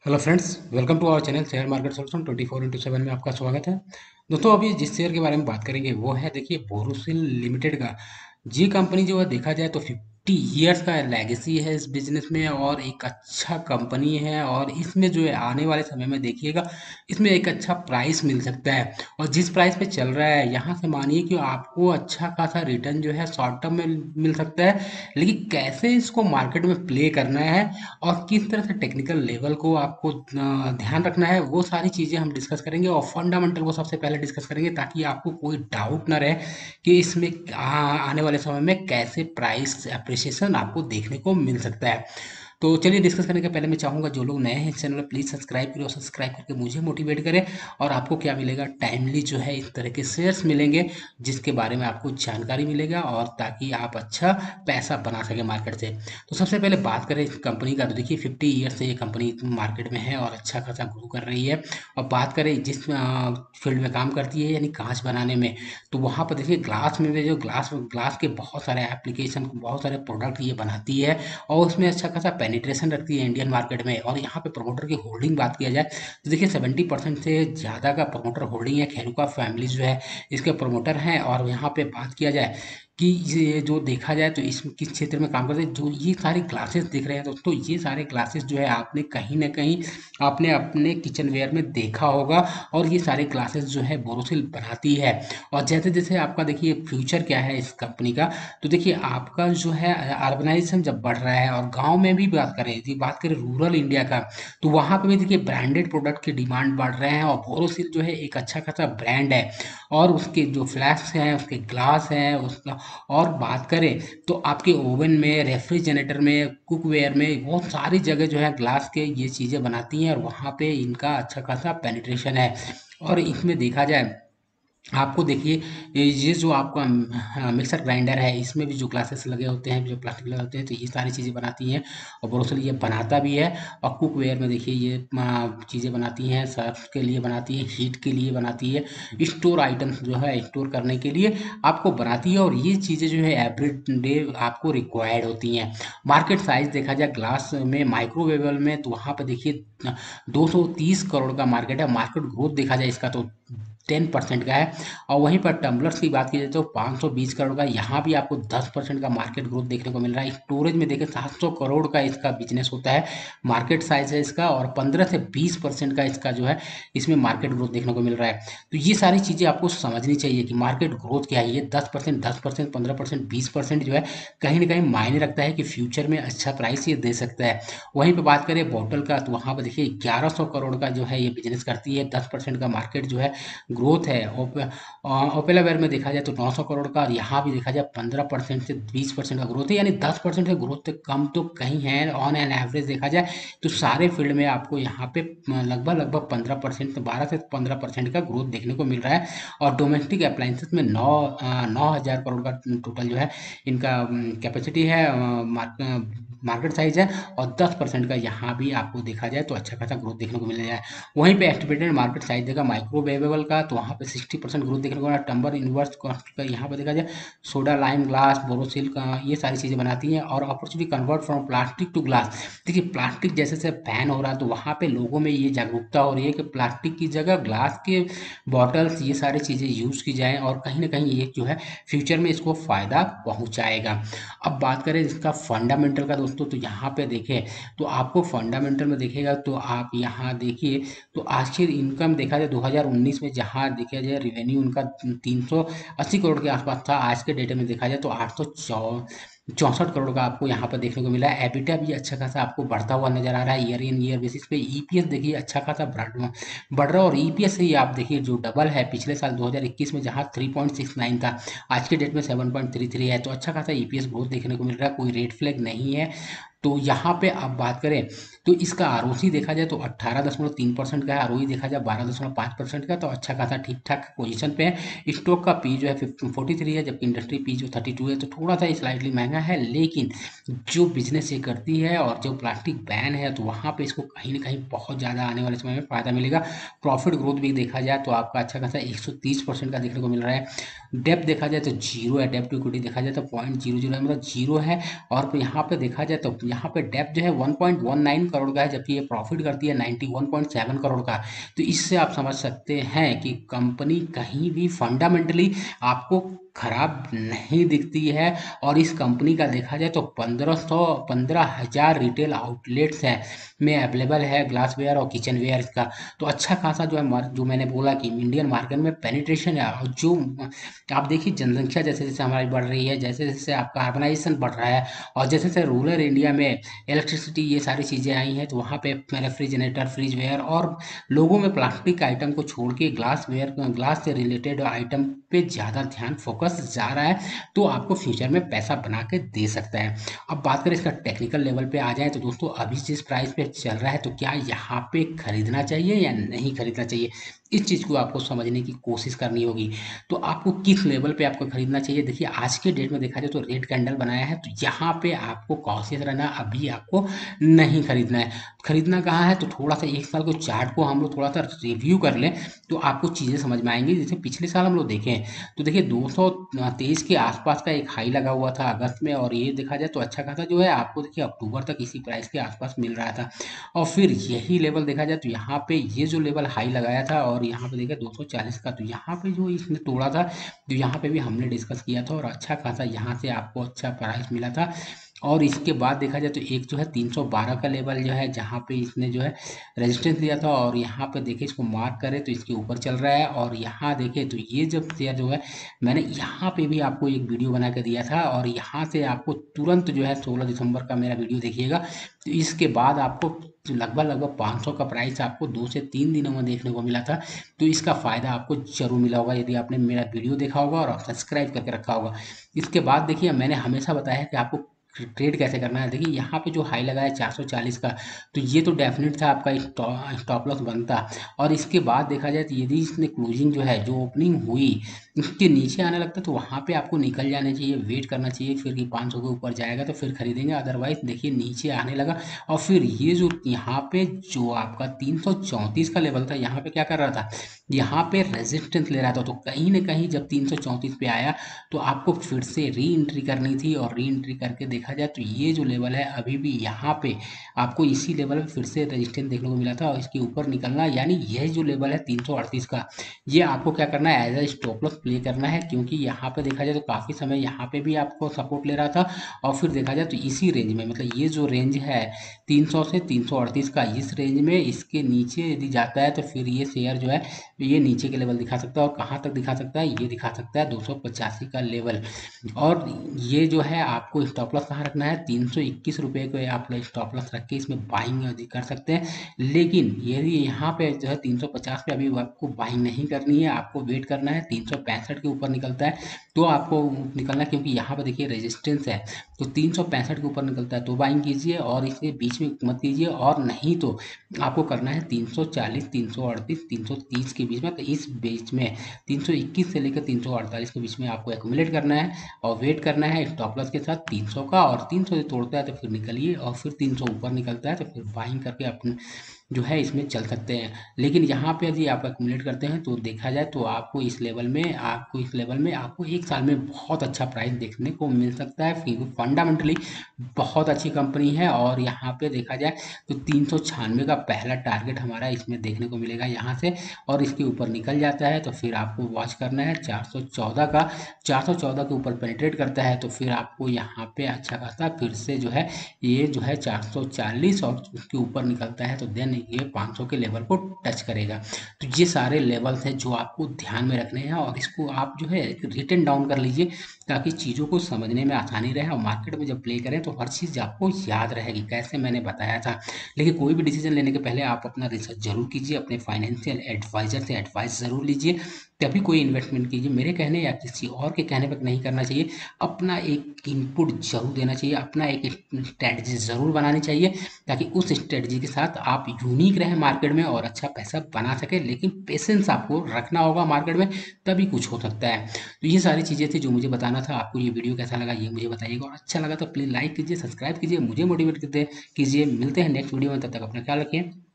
Hello friends, welcome to our channel share market solution 24x7 में आपका स्वागत है। दोस्तों, अभी जिस शेयर के बारे में बात करेंगे वो है, देखिए, बोरोसिल लिमिटेड का। ये कंपनी जो है, देखा जाए तो 50 ईयर्स का लेगेसी है इस बिजनेस में और एक अच्छा कंपनी है। और इसमें जो है आने वाले समय में देखिएगा, इसमें एक अच्छा प्राइस मिल सकता है। और जिस प्राइस पे चल रहा है, यहाँ से मानिए कि आपको अच्छा खासा रिटर्न जो है शॉर्ट टर्म में मिल सकता है। लेकिन कैसे इसको मार्केट में प्ले करना है और किस तरह से टेक्निकल लेवल को आपको ध्यान रखना है, वो सारी चीज़ें हम डिस्कस करेंगे। और फंडामेंटल को सबसे पहले डिस्कस करेंगे, ताकि आपको कोई डाउट ना रहे कि इसमें आने वाले समय में कैसे प्राइस अप्रिसिएशन आपको देखने को मिल सकता है। तो चलिए, डिस्कस करने के पहले मैं चाहूँगा, जो लोग नए हैं इस चैनल में, प्लीज़ सब्सक्राइब करें और सब्सक्राइब करके मुझे मोटिवेट करें। और आपको क्या मिलेगा, टाइमली जो है इस तरह के शेयर्स मिलेंगे जिसके बारे में आपको जानकारी मिलेगा, और ताकि आप अच्छा पैसा बना सकें मार्केट से। तो सबसे पहले बात करें इस कंपनी का, तो देखिए 50 ईयर से ये कंपनी मार्केट में है और अच्छा खासा ग्रो कर रही है। और बात करें जिस फील्ड में काम करती है, यानी कांच बनाने में, तो वहाँ पर देखिए ग्लास में भी जो ग्लास ग्लास के बहुत सारे एप्लीकेशन, बहुत सारे प्रोडक्ट ये बनाती है। और उसमें अच्छा खासा पेनिट्रेशन रखती है इंडियन मार्केट में। और यहाँ पे प्रमोटर की होल्डिंग बात किया जाए, तो देखिए 70% से ज़्यादा का प्रमोटर होल्डिंग है। खेरुका फैमिली जो है इसके प्रमोटर हैं। और यहाँ पे बात किया जाए कि ये जो देखा जाए तो इस किस क्षेत्र में काम करते हैं, जो ये सारे ग्लासेस दिख रहे हैं दोस्तों, ये सारे ग्लासेस जो है आपने कहीं ना कहीं आपने अपने किचन वेयर में देखा होगा। और ये सारे ग्लासेस जो है बोरोसिल बनाती है। और जैसे जैसे आपका देखिए फ्यूचर क्या है इस कंपनी का, तो देखिए आपका जो है अर्बनाइजेशन जब बढ़ रहा है, और गांव में भी बात करें रूरल इंडिया का, तो वहाँ पे भी देखिए ब्रांडेड प्रोडक्ट की डिमांड बढ़ रहे हैं। और बोरोसिल जो है एक अच्छा खासा ब्रांड है। और उसके जो फ्लैस्क हैं, उसके ग्लास हैं, उसका और बात करें तो आपके ओवन में, रेफ्रिजरेटर में, कुकवेयर में, बहुत सारी जगह जो है ग्लास के ये चीज़ें बनाती हैं। और वहाँ पे इनका अच्छा खासा पेनिट्रेशन है। और इसमें देखा जाए, आपको देखिए, ये जो आपका मिक्सर ग्राइंडर है, इसमें भी जो ग्लासेस लगे होते हैं, जो प्लास्टिक लगे होते हैं, तो ये सारी चीज़ें बनाती हैं। और बोरोसिल ये बनाता भी है। और कुकवेयर में देखिए ये चीज़ें बनाती हैं, सर्फ के लिए बनाती है, हीट के लिए बनाती है, स्टोर आइटम्स जो है स्टोर करने के लिए आपको बनाती है। और ये चीज़ें जो है एवरी डे आपको रिक्वायर्ड होती हैं। मार्केट साइज देखा जाए ग्लास में, माइक्रोवेबल में, तो वहाँ पर देखिए 230 करोड़ का मार्केट है। मार्केट ग्रोथ देखा जाए इसका तो 10% का है। और वहीं पर टम्बलर्स की बात की जाए तो 520 करोड़ का, यहाँ भी आपको 10% का मार्केट ग्रोथ देखने को मिल रहा है। स्टोरेज में देखें 700 करोड़ का इसका बिजनेस होता है, मार्केट साइज है इसका। और 15 से 20% का इसका जो है इसमें मार्केट ग्रोथ देखने को मिल रहा है। तो ये सारी चीज़ें आपको समझनी चाहिए कि मार्केट ग्रोथ क्या है। ये 10%, 10%, 15%, 20% जो है कहीं ना कहीं मायने रखता है कि फ्यूचर में अच्छा प्राइस ये दे सकता है। वहीं पे बात करें बॉटल का, तो वहाँ पर देखिए 1100 करोड़ का जो है ये बिजनेस करती है। 10% का मार्केट जो है ग्रोथ है। ओपेलावेयर में देखा जाए तो 900 करोड़ का, और यहाँ भी देखा जाए 15% से 20% का ग्रोथ है। यानी 10% का ग्रोथ कम तो कहीं है। ऑन एन एवरेज देखा जाए तो सारे फील्ड में आपको यहाँ पे लगभग लगभग 15%, 12 से 15% का ग्रोथ देखने को मिल रहा है। और डोमेस्टिक अप्लाइंसेस में 9,000 करोड़ का टोटल जो है इनका कैपेसिटी है, मार्केट साइज है। और 10% का यहाँ भी आपको देखा जाए तो अच्छा खासा ग्रोथ देखने को मिल रहा है। वहीं पे एस्टिमेटेड मार्केट साइज देखा माइक्रोवेवेबल का, तो वहाँ पे 60% ग्रोथ देखने को मिला। टम्बर इन्वर्स कॉस्ट का यहाँ पे देखा जाए, सोडा लाइम ग्लास, बोरोसिल का, ये सारी चीज़ें बनाती हैं। और opportunity convert from plastic to glass, देखिए प्लास्टिक जैसे से बैन हो रहा है, तो वहाँ पे लोगों में ये जागरूकता हो रही है कि प्लास्टिक की जगह ग्लास के बॉटल्स, ये सारी चीज़ें यूज़ की जाएँ। और कहीं ना कहीं ये जो है फ्यूचर में इसको फ़ायदा पहुँचाएगा। अब बात करें इसका फंडामेंटल का दोस्तों, तो यहाँ पे देखें तो आपको फंडामेंटल में देखेगा तो आप यहाँ देखिए, तो आज की इनकम देखा जाए 2019 में, जहाँ देखा जाए रेवेन्यू उनका 380 करोड़ के आसपास था, आज के डेट में देखा जाए तो 864 करोड़ का आपको यहाँ पर देखने को मिला है। एबिटा भी अच्छा खासा आपको बढ़ता हुआ नजर आ रहा है ईयर इन ईयर बेसिस पे। ईपीएस देखिए अच्छा खासा बढ़ रहा है। और ईपीएस से ही आप देखिए जो डबल है पिछले साल 2021 में, जहाँ 3.69 था, आज के डेट में 7.33 है। तो अच्छा खासा ईपीएस ग्रोथ देखने को मिल रहा है, कोई रेड फ्लैग नहीं है। तो यहाँ पे अब बात करें तो इसका आरओसी देखा जाए तो 18.3% का है, आरओई देखा जाए 12.5% का। तो अच्छा खासा ठीक ठाक पोजीशन पे है। स्टॉक का पी जो है 43 है, जबकि इंडस्ट्री पी जो 32 है, तो थोड़ा सा स्लाइटली महंगा है। लेकिन जो बिजनेस ये करती है और जो प्लास्टिक बैन है, तो वहाँ पे इसको कहीं ना कहीं बहुत ज़्यादा आने वाले समय में फायदा मिलेगा। प्रॉफिट ग्रोथ भी देखा जाए तो आपका अच्छा खासा 130% का देखने को मिल रहा है। डेप्थ देखा जाए तो जीरो है, डेप्ट टू इक्विटी देखा जाए तो 0.00 है, मतलब जीरो है। और यहाँ पे देखा जाए तो यहाँ पे डेप्थ जो है 1.19 करोड़ का है, जबकि ये प्रॉफिट करती है 91.7 करोड़ का। तो इससे आप समझ सकते हैं कि कंपनी कहीं भी फंडामेंटली आपको खराब नहीं दिखती है। और इस कंपनी का देखा जाए तो 15,000 रिटेल आउटलेट्स हैं में अवेलेबल है ग्लासवेयर और किचनवेयर का। तो अच्छा खासा जो है जो मैंने बोला कि इंडियन मार्केट में पेनिट्रेशन है। और जो आप देखिए जनसंख्या जैसे जैसे हमारी बढ़ रही है, जैसे जैसे आपका अर्बनाइजेशन बढ़ रहा है, और जैसे जैसे रूरल इंडिया में इलेक्ट्रिसिटी ये सारी चीज़ें आई हैं, तो वहाँ पे रेफ्रिजरेटर, फ्रिज वेयर और लोगों में प्लास्टिक आइटम को छोड़ के ग्लास से रिलेटेड आइटम पे ज़्यादा ध्यान फोकस जा रहा है। तो आपको फ्यूचर में पैसा बना के दे सकता है। अब बात करें इसका टेक्निकल लेवल पे आ जाए तो दोस्तों, अभी जिस प्राइस पे चल रहा है तो क्या यहाँ पे खरीदना चाहिए या नहीं खरीदना चाहिए, इस चीज़ को आपको समझने की कोशिश करनी होगी। तो आपको किस लेवल पे आपको खरीदना चाहिए, देखिए आज के डेट में देखा जाए तो रेड कैंडल बनाया है, तो यहाँ पे आपको कॉशियस रहना, अभी आपको नहीं खरीदना है। खरीदना कहाँ है, तो थोड़ा सा एक साल को चार्ट को हम लोग थोड़ा सा रिव्यू कर लें तो आपको चीज़ें समझ में आएंगी। जैसे पिछले साल हम लोग देखें तो देखिए 223 के आसपास का एक हाई लगा हुआ था अगस्त में, और ये देखा जाए तो अच्छा खासा जो है आपको देखिए अक्टूबर तक इसी प्राइस के आसपास मिल रहा था। और फिर यही लेवल देखा जाए तो यहाँ पे ये जो लेवल हाई लगाया था, और यहाँ पे देखा 240 का, तो यहाँ पे जो इसने तोड़ा था, तो यहाँ पे भी हमने डिस्कस किया था और अच्छा खासा यहाँ से आपको अच्छा प्राइस मिला था। और इसके बाद देखा जाए तो एक जो है 312 का लेवल जो है, जहाँ पे इसने जो है रेजिस्टेंस दिया था, और यहाँ पे देखिए इसको मार्क करें तो इसके ऊपर चल रहा है। और यहाँ देखें तो ये जब शेयर जो है, मैंने यहाँ पे भी आपको एक वीडियो बना के दिया था, और यहाँ से आपको तुरंत जो है 16 दिसंबर का मेरा वीडियो देखिएगा, तो इसके बाद आपको लगभग 500 का प्राइस आपको 2 से 3 दिनों में देखने को मिला था। तो इसका फ़ायदा आपको जरूर मिला होगा यदि आपने मेरा वीडियो देखा होगा और सब्सक्राइब करके रखा होगा। इसके बाद देखिए मैंने हमेशा बताया है कि आपको ट्रेड कैसे करना है। देखिए यहाँ पे जो हाई लगा है 440 का, तो ये तो डेफिनेट था आपका स्टॉप लॉस बनता। और इसके बाद देखा जाए तो यदि इसने क्लोजिंग जो है, जो ओपनिंग हुई इसके नीचे आने लगता, तो वहाँ पे आपको निकल जाना चाहिए, वेट करना चाहिए फिर कि 500 के ऊपर जाएगा तो फिर खरीदेंगे। अदरवाइज देखिए नीचे आने लगा, और फिर ये जो यहाँ पे जो आपका 334 का लेवल था, यहाँ पे क्या कर रहा था, यहाँ पे रेजिस्टेंस ले रहा था। तो कहीं ना कहीं जब 334 पे आया तो आपको फिर से री एंट्री करनी थी, और री एंट्री करके देखा जाए तो ये जो लेवल है अभी भी यहाँ पे आपको इसी लेवल पे फिर से रेजिस्टेंस देखने को मिला था, और इसके ऊपर निकलना, यानी यह जो लेवल है 338 का, ये आपको क्या करना है, as a stop loss play करना है। क्योंकि यहाँ पे देखा जाए तो काफ़ी समय यहाँ पे भी आपको सपोर्ट ले रहा था, और फिर देखा जाए तो इसी रेंज में, मतलब ये जो रेंज है 300 से 338 का, इस रेंज में इसके नीचे यदि जाता है तो फिर ये शेयर जो है ये नीचे के लेवल दिखा सकता है। और कहाँ तक दिखा सकता है, ये दिखा सकता है 285 का लेवल। और ये जो है आपको स्टॉप लॉस कहाँ रखना है, 321 रुपये को आप स्टॉप लॉस रख के इसमें बाइंग कर सकते हैं। लेकिन यदि यहाँ पे जो है 350 पे अभी आपको बाइंग नहीं करनी है, आपको वेट करना है 365 के ऊपर निकलता है तो आपको निकलना है। क्योंकि यहाँ पर देखिए रेजिस्टेंस है, तो 365 के ऊपर निकलता है तो बाइंग कीजिए, और इसके बीच में मत कीजिए। और नहीं तो आपको करना है 340, 338, 330 के बीच में, तो इस बीच में 321 से लेकर 348 के बीच में आपको एक्यूमुलेट करना है, और वेट करना है स्टॉप लॉस के साथ 300 का। और 300 से तोड़ता है तो फिर निकलिए, और फिर 300 ऊपर निकलता है तो फिर बाइंग करके अपने जो है इसमें चल सकते हैं। लेकिन यहाँ पे यदि आप एक्यूमुलेट करते हैं तो देखा जाए तो आपको इस लेवल में आपको एक साल में बहुत अच्छा प्राइस देखने को मिल सकता है, क्योंकि फंडामेंटली बहुत अच्छी कंपनी है। और यहाँ पे देखा जाए तो 396 का पहला टारगेट हमारा इसमें देखने को मिलेगा यहाँ से, और इसके ऊपर निकल जाता है तो फिर आपको वॉच करना है 414 का। 414 के ऊपर पेनिट्रेट करता है तो फिर आपको यहाँ पे अच्छा खासा फिर से जो है ये जो है 440 और उसके ऊपर निकलता है तो देन ये 500 के लेवल को टच करेगा। तो ये सारे लेवल्स हैं जो आपको ध्यान में रखने हैं, और इसको आप जो है रिटन डाउन कर लीजिए ताकि चीज़ों को समझने में आसानी रहे, और मार्केट में जब प्ले करें तो हर चीज़ आपको याद रहेगी कैसे मैंने बताया था। लेकिन कोई भी डिसीजन लेने के पहले आप अपना रिसर्च जरूर कीजिए, अपने फाइनेंशियल एडवाइजर से एडवाइस ज़रूर लीजिए, तभी कोई इन्वेस्टमेंट कीजिए। मेरे कहने या किसी और के कहने पर नहीं करना चाहिए, अपना एक इनपुट जरूर देना चाहिए, अपना एक स्ट्रैटेजी ज़रूर बनानी चाहिए, ताकि उस स्ट्रैटेजी के साथ आप यूनिक रहें मार्केट में और अच्छा पैसा बना सकें। लेकिन पेशेंस आपको रखना होगा मार्केट में, तभी कुछ हो सकता है। तो ये सारी चीज़ें थी जो मुझे बताना था। आपको ये वीडियो कैसा लगा ये मुझे बताइएगा, और अच्छा लगा तो प्लीज़ लाइक कीजिए, सब्सक्राइब कीजिए, मुझे मोटिवेट कीजिए। मिलते हैं नेक्स्ट वीडियो में, तब तक अपना ख्याल रखिए।